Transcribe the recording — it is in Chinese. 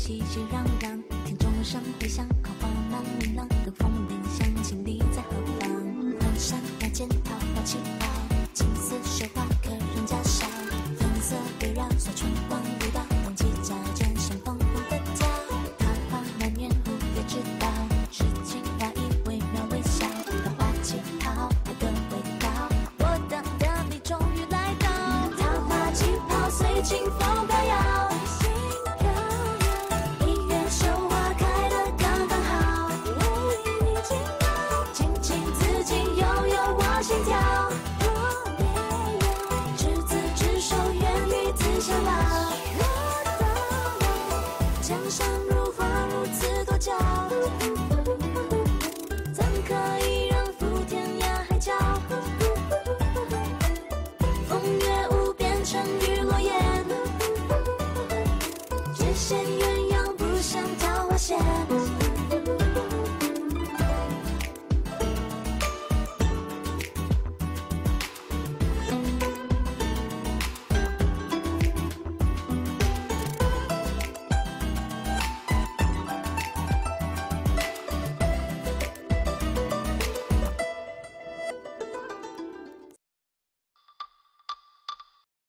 熙熙攘攘，听钟声回响，狂花满琳琅，等风铃响起，你在何方？南山那间桃花旗袍，青丝绣花，客人家少，粉色围绕，小春光舞蹈，荡起脚尖上粉红的跳，桃花满园，蝴蝶知道，诗情画意，惟妙惟肖，桃花旗袍，爱的味道，我等的你终于来到，桃花旗袍随清风飘摇。 心跳，若没有执子之手，愿与子偕老。我到老，江山如画，如此多娇，怎可以让赴天涯海角？风月无边，沉鱼落雁，只羡鸳鸯不羡桃花仙。